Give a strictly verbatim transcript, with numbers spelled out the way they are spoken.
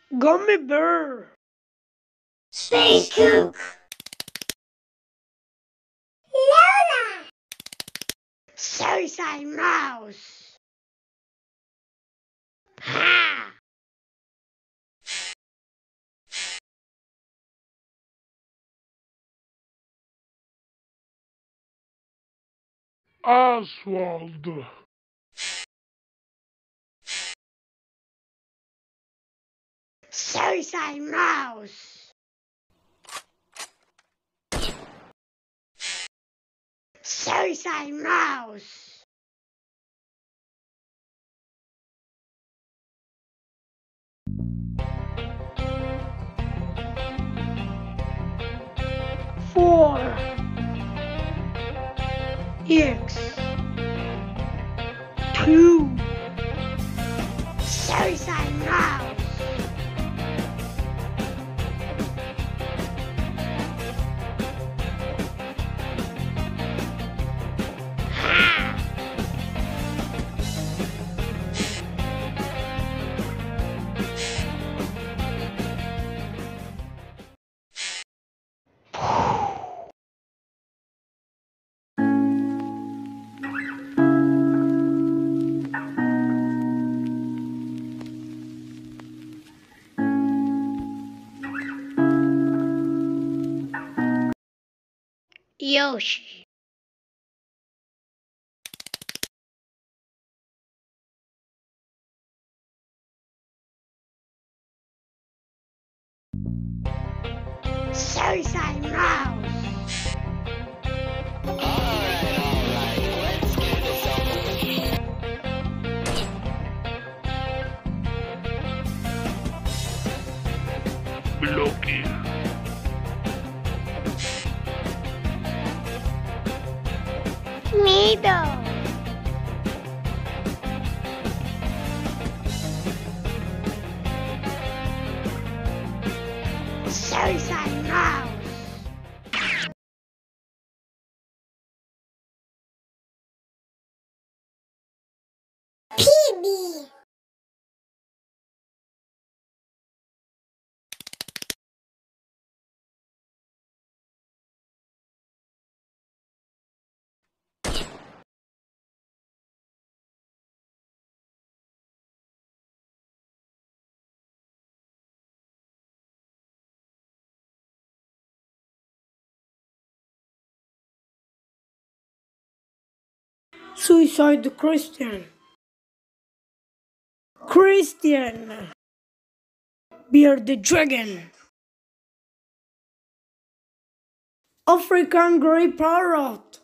Gummy bear. Space Kook. Lola. Suicide mouse. Ha! Oswald. Suicide mouse. Suicide mouse. Four. X. Two. Suicide mouse. Yoshi. Suicide mouse. Alright, alright, let's get this over with. Blocky. Middle. Suicide mouse. P B. Suicide Christian. Christian. Beard the Dragon. African Grey Parrot.